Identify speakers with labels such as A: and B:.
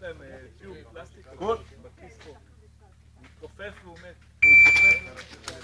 A: להם טיוב פלסטיק בכיס פה. מתכופף והוא מת.